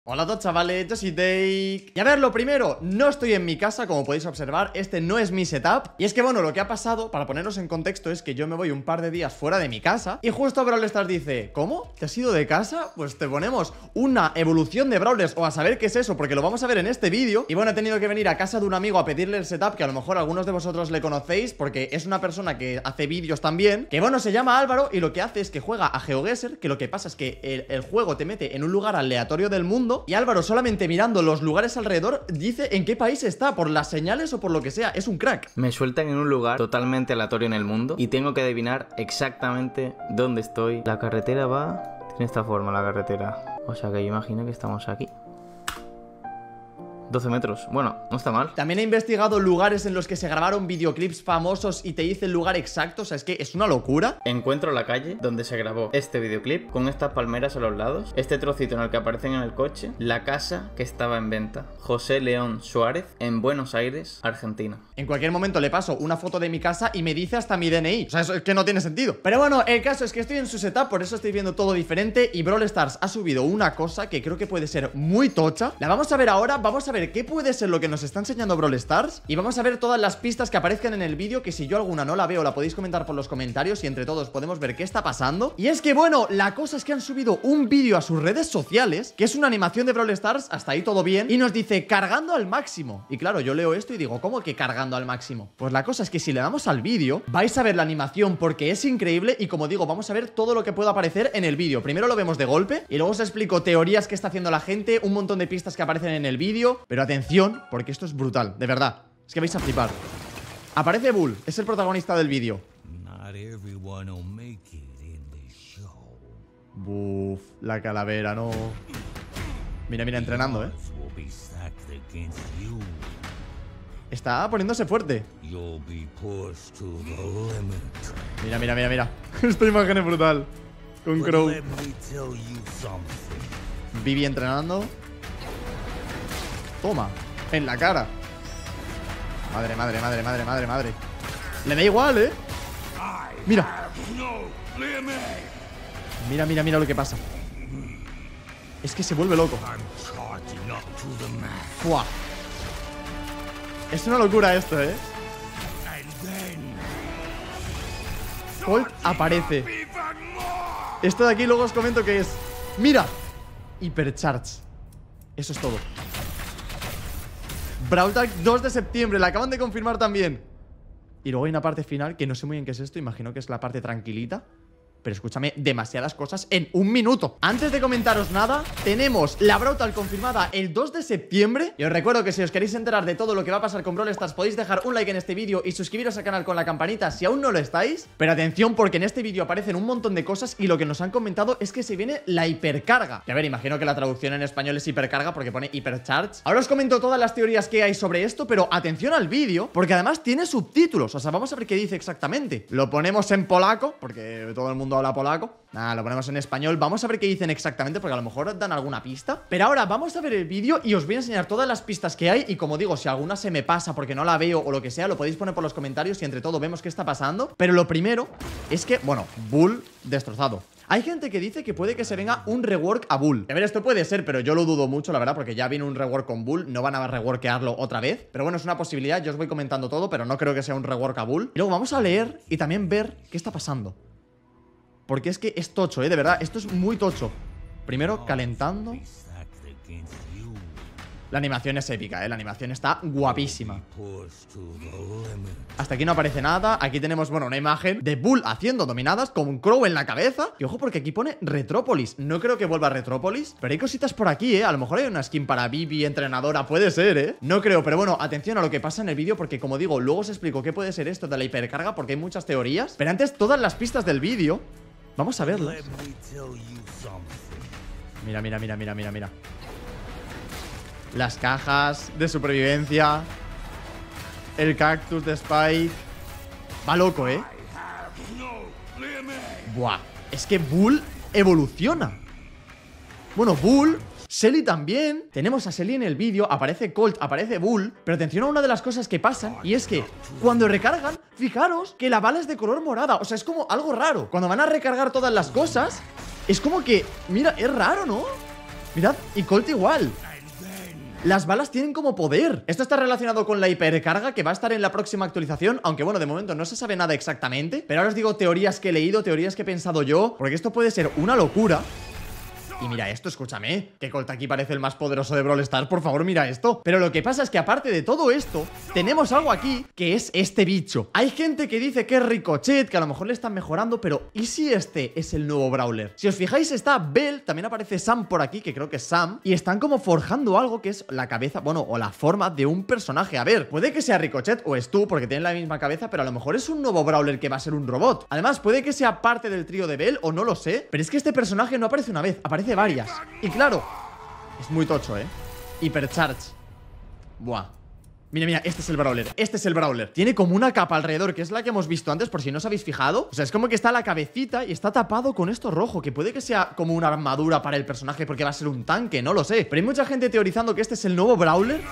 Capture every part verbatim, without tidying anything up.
Hola a todos, chavales, yo soy Take. Y a ver, lo primero, no estoy en mi casa, como podéis observar. Este no es mi setup. Y es que, bueno, lo que ha pasado, para ponernos en contexto, es que yo me voy un par de días fuera de mi casa. Y justo Brawl Stars dice: ¿cómo? ¿Te has ido de casa? Pues te ponemos una evolución de Brawlers, o a saber qué es eso, porque lo vamos a ver en este vídeo. Y bueno, he tenido que venir a casa de un amigo a pedirle el setup, que a lo mejor algunos de vosotros le conocéis, porque es una persona que hace vídeos también. Que bueno, se llama Álvaro, y lo que hace es que juega a GeoGuessr. Que lo que pasa es que el, el juego te mete en un lugar aleatorio del mundo. Y Álvaro, solamente mirando los lugares alrededor, dice en qué país está, por las señales o por lo que sea. Es un crack. Me sueltan en un lugar totalmente aleatorio en el mundo y tengo que adivinar exactamente dónde estoy. La carretera va... tiene esta forma la carretera. O sea que yo imagino que estamos aquí. doce metros, bueno, no está mal. También he investigado lugares en los que se grabaron videoclips famosos y te dice el lugar exacto. O sea, es que es una locura. Encuentro la calle donde se grabó este videoclip, con estas palmeras a los lados, este trocito en el que aparecen en el coche, la casa que estaba en venta. José León Suárez, en Buenos Aires, Argentina. En cualquier momento le paso una foto de mi casa y me dice hasta mi D N I. O sea, eso es que no tiene sentido. Pero bueno, el caso es que estoy en su setup, por eso estoy viendo todo diferente. Y Brawl Stars ha subido una cosa que creo que puede ser muy tocha. La vamos a ver ahora, vamos a ver qué puede ser lo que nos está enseñando Brawl Stars. Y vamos a ver todas las pistas que aparezcan en el vídeo, que si yo alguna no la veo, la podéis comentar por los comentarios y entre todos podemos ver qué está pasando. Y es que bueno, la cosa es que han subido un vídeo a sus redes sociales, que es una animación de Brawl Stars, hasta ahí todo bien, y nos dice cargando al máximo. Y claro, yo leo esto y digo, ¿cómo que cargando al máximo? Pues la cosa es que si le damos al vídeo, vais a ver la animación porque es increíble. Y como digo, vamos a ver todo lo que pueda aparecer en el vídeo. Primero lo vemos de golpe y luego os explico teorías que está haciendo la gente, un montón de pistas que aparecen en el vídeo. Pero atención, porque esto es brutal, de verdad. Es que vais a flipar. Aparece Bull, es el protagonista del vídeo. Buf, la calavera, no. Mira, mira, entrenando, eh. Está poniéndose fuerte. Mira, mira, mira, mira. Esta imagen es brutal. Con Crow. Vivi entrenando. Toma, en la cara. Madre, madre, madre, madre, madre, madre. Le da igual, ¿eh? Mira. Mira, mira, mira lo que pasa. Es que se vuelve loco. ¡Fua! Es una locura esto, ¿eh? Colt aparece. Esto de aquí luego os comento que es... ¡Mira! Hypercharge. Eso es todo. Brawl Tag dos de septiembre, la acaban de confirmar también. Y luego hay una parte final que no sé muy bien qué es esto. Imagino que es la parte tranquilita. Pero escúchame, demasiadas cosas en un minuto. Antes de comentaros nada, tenemos la Brawl Tag confirmada el dos de septiembre. Y os recuerdo que si os queréis enterar de todo lo que va a pasar con Brawl Stars, podéis dejar un like en este vídeo y suscribiros al canal con la campanita si aún no lo estáis. Pero atención, porque en este vídeo aparecen un montón de cosas y lo que nos han comentado es que se viene la hipercarga. Que a ver, imagino que la traducción en español es hipercarga porque pone hypercharge. Ahora os comento todas las teorías que hay sobre esto, pero atención al vídeo, porque además tiene subtítulos. O sea, vamos a ver qué dice exactamente. Lo ponemos en polaco, porque todo el mundo habla polaco. Nada, lo ponemos en español. Vamos a ver qué dicen exactamente, porque a lo mejor dan alguna pista. Pero ahora vamos a ver el vídeo y os voy a enseñar todas las pistas que hay. Y como digo, si alguna se me pasa porque no la veo o lo que sea, lo podéis poner por los comentarios y entre todo vemos qué está pasando. Pero lo primero es que, bueno, Bull destrozado. Hay gente que dice que puede que se venga un rework a Bull. A ver, esto puede ser, pero yo lo dudo mucho, la verdad, porque ya viene un rework con Bull. No van a reworkearlo otra vez. Pero bueno, es una posibilidad. Yo os voy comentando todo, pero no creo que sea un rework a Bull. Y luego vamos a leer y también ver qué está pasando. Porque es que es tocho, ¿eh? De verdad, esto es muy tocho. Primero, calentando. La animación es épica, ¿eh? La animación está guapísima. Hasta aquí no aparece nada. Aquí tenemos, bueno, una imagen de Bull haciendo dominadas con un Crow en la cabeza. Y ojo, porque aquí pone Retrópolis. No creo que vuelva a Retrópolis, pero hay cositas por aquí, ¿eh? A lo mejor hay una skin para Vivi, entrenadora. Puede ser, ¿eh? No creo, pero bueno, atención a lo que pasa en el vídeo, porque como digo, luego os explico qué puede ser esto de la hipercarga, porque hay muchas teorías. Pero antes, todas las pistas del vídeo vamos a verlas. Mira, mira, mira, mira, mira, mira. Las cajas de supervivencia. El cactus de Spike. Va loco, ¿eh? Buah, es que Bull evoluciona. Bueno, Bull, Shelly también. Tenemos a Shelly en el vídeo, aparece Colt, aparece Bull. Pero atención a una de las cosas que pasan, y es que cuando recargan, fijaros que la bala es de color morada. O sea, es como algo raro. Cuando van a recargar todas las cosas, es como que, mira, es raro, ¿no? Mirad, y Colt igual. Las balas tienen como poder. Esto está relacionado con la hipercarga que va a estar en la próxima actualización. Aunque bueno, de momento no se sabe nada exactamente. Pero ahora os digo teorías que he leído, teorías que he pensado yo, porque esto puede ser una locura. Y mira esto, escúchame, que Colt aquí parece el más poderoso de Brawl Stars. Por favor, mira esto. Pero lo que pasa es que aparte de todo esto, tenemos algo aquí que es este bicho. Hay gente que dice que es Ricochet, que a lo mejor le están mejorando, pero ¿y si este es el nuevo Brawler? Si os fijáis está Belle, también aparece Sam por aquí, que creo que es Sam. Y están como forjando algo que es la cabeza, bueno, o la forma de un personaje. A ver, puede que sea Ricochet o Stu, porque tienen la misma cabeza, pero a lo mejor es un nuevo Brawler que va a ser un robot. Además, puede que sea parte del trío de Belle, o no lo sé. Pero es que este personaje no aparece una vez, aparece varias. Y claro, es muy tocho, ¿eh? Hypercharge. Buah. Mira, mira, este es el Brawler, este es el Brawler. Tiene como una capa alrededor, que es la que hemos visto antes, por si no os habéis fijado. O sea, es como que está la cabecita y está tapado con esto rojo, que puede que sea como una armadura para el personaje porque va a ser un tanque, no lo sé. Pero hay mucha gente teorizando que este es el nuevo Brawler.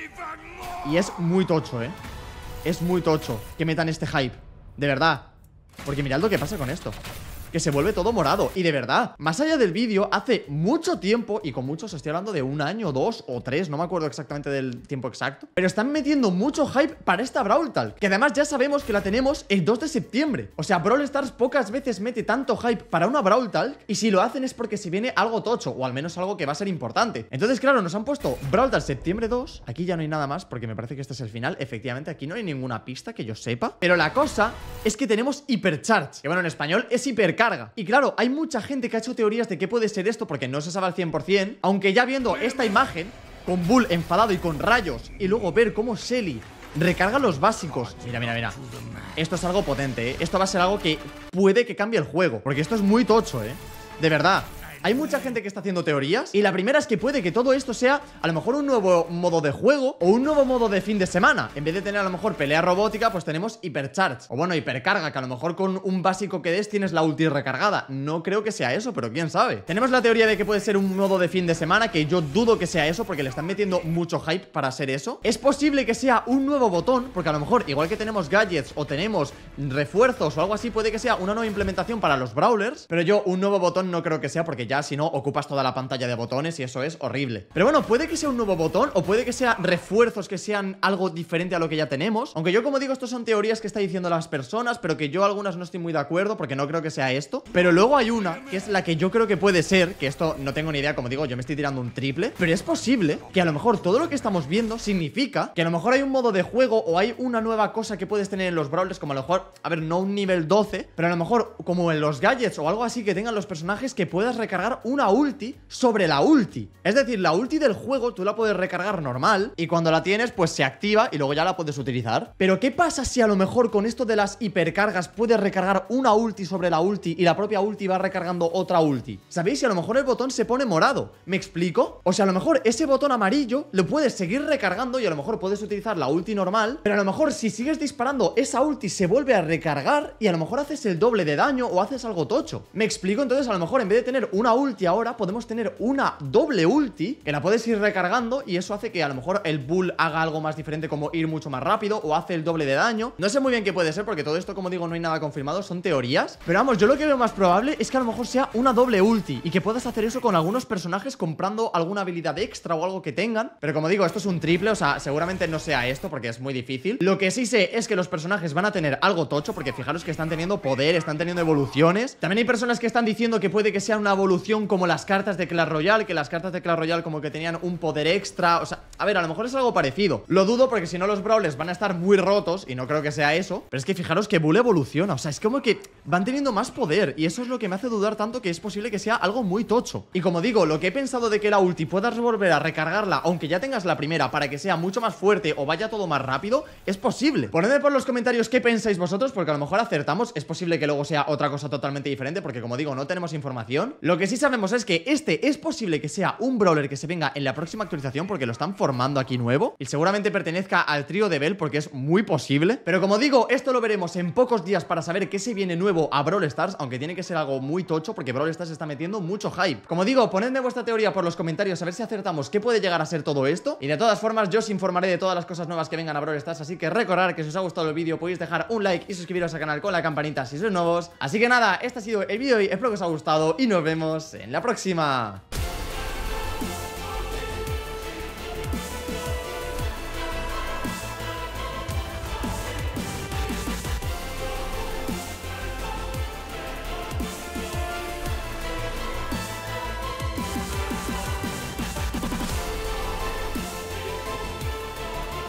Y es muy tocho, ¿eh? Es muy tocho que metan este hype, de verdad. Porque mirad lo que pasa con esto, que se vuelve todo morado. Y de verdad, más allá del vídeo, hace mucho tiempo, y con muchos estoy hablando de un año, dos o tres, no me acuerdo exactamente del tiempo exacto, pero están metiendo mucho hype para esta Brawl Talk, que además ya sabemos que la tenemos el dos de septiembre. O sea, Brawl Stars pocas veces mete tanto hype para una Brawl Talk, y si lo hacen es porque se viene algo tocho, o al menos algo que va a ser importante. Entonces, claro, nos han puesto Brawl Talk septiembre dos. Aquí ya no hay nada más, porque me parece que este es el final. Efectivamente, aquí no hay ninguna pista que yo sepa. Pero la cosa es que tenemos Hypercharge, que bueno, en español es hipercarga. Y claro, hay mucha gente que ha hecho teorías de qué puede ser esto, porque no se sabe al cien por cien. Aunque ya viendo esta imagen con Bull enfadado y con rayos, y luego ver cómo Shelly recarga los básicos. Mira, mira, mira. Esto es algo potente, ¿eh? Esto va a ser algo que puede que cambie el juego, porque esto es muy tocho, ¿eh? De verdad. Hay mucha gente que está haciendo teorías, y la primera es que puede que todo esto sea a lo mejor un nuevo modo de juego o un nuevo modo de fin de semana. En vez de tener a lo mejor pelea robótica, pues tenemos Hypercharge, o bueno, hipercarga, que a lo mejor con un básico que des tienes la ulti recargada. No creo que sea eso, pero quién sabe. Tenemos la teoría de que puede ser un modo de fin de semana, que yo dudo que sea eso, porque le están metiendo mucho hype para ser eso. Es posible que sea un nuevo botón, porque a lo mejor, igual que tenemos gadgets o tenemos refuerzos o algo así, puede que sea una nueva implementación para los brawlers. Pero yo un nuevo botón no creo que sea, porque ya si no ocupas toda la pantalla de botones y eso es horrible. Pero bueno, puede que sea un nuevo botón, o puede que sea refuerzos que sean algo diferente a lo que ya tenemos. Aunque yo, como digo, esto son teorías que está diciendo las personas, pero que yo algunas no estoy muy de acuerdo, porque no creo que sea esto. Pero luego hay una, que es la que yo creo que puede ser, que esto no tengo ni idea, como digo, yo me estoy tirando un triple, pero es posible que a lo mejor todo lo que estamos viendo significa que a lo mejor hay un modo de juego o hay una nueva cosa que puedes tener en los brawlers, como a lo mejor, a ver, no un nivel doce, pero a lo mejor como en los gadgets o algo así que tengan los personajes, que puedas recargar una ulti sobre la ulti. Es decir, la ulti del juego tú la puedes recargar normal, y cuando la tienes pues se activa y luego ya la puedes utilizar. Pero ¿qué pasa si a lo mejor con esto de las hipercargas puedes recargar una ulti sobre la ulti y la propia ulti va recargando otra ulti? ¿Sabéis? Si a lo mejor el botón se pone morado, ¿me explico? O sea, a lo mejor ese botón amarillo lo puedes seguir recargando y a lo mejor puedes utilizar la ulti normal, pero a lo mejor si sigues disparando esa ulti se vuelve a recargar y a lo mejor haces el doble de daño o haces algo tocho. ¿Me explico? Entonces a lo mejor en vez de tener una ulti ahora podemos tener una doble ulti que la puedes ir recargando, y eso hace que a lo mejor el Bull haga algo más diferente, como ir mucho más rápido o hace el doble de daño. No sé muy bien qué puede ser, porque todo esto, como digo, no hay nada confirmado, son teorías. Pero vamos, yo lo que veo más probable es que a lo mejor sea una doble ulti y que puedas hacer eso con algunos personajes comprando alguna habilidad extra o algo que tengan. Pero como digo, esto es un triple, o sea, seguramente no sea esto porque es muy difícil. Lo que sí sé es que los personajes van a tener algo tocho, porque fijaros que están teniendo poder, están teniendo evoluciones. También hay personas que están diciendo que puede que sea una evolución como las cartas de Clash Royale, que las cartas de Clash Royale como que tenían un poder extra. O sea, a ver, a lo mejor es algo parecido. Lo dudo, porque si no los brawlers van a estar muy rotos, y no creo que sea eso. Pero es que fijaros que Bull evoluciona, o sea, es como que van teniendo más poder, y eso es lo que me hace dudar tanto, que es posible que sea algo muy tocho. Y como digo, lo que he pensado de que la ulti puedas volver a recargarla aunque ya tengas la primera, para que sea mucho más fuerte o vaya todo más rápido, es posible. Ponedme por los comentarios qué pensáis vosotros, porque a lo mejor acertamos. Es posible que luego sea otra cosa totalmente diferente, porque como digo, no tenemos información. Lo que sí sabemos es que este es posible que sea un brawler que se venga en la próxima actualización, porque lo están formando aquí nuevo, y seguramente pertenezca al trío de Belle, porque es muy posible. Pero como digo, esto lo veremos en pocos días para saber qué se viene nuevo a Brawl Stars, aunque tiene que ser algo muy tocho, porque Brawl Stars está metiendo mucho hype. Como digo, ponedme vuestra teoría por los comentarios, a ver si acertamos qué puede llegar a ser todo esto. Y de todas formas, yo os informaré de todas las cosas nuevas que vengan a Brawl Stars, así que recordad que si os ha gustado el vídeo podéis dejar un like y suscribiros al canal con la campanita si sois nuevos. Así que nada, este ha sido el vídeo de hoy, espero que os haya gustado y nos vemos en la próxima.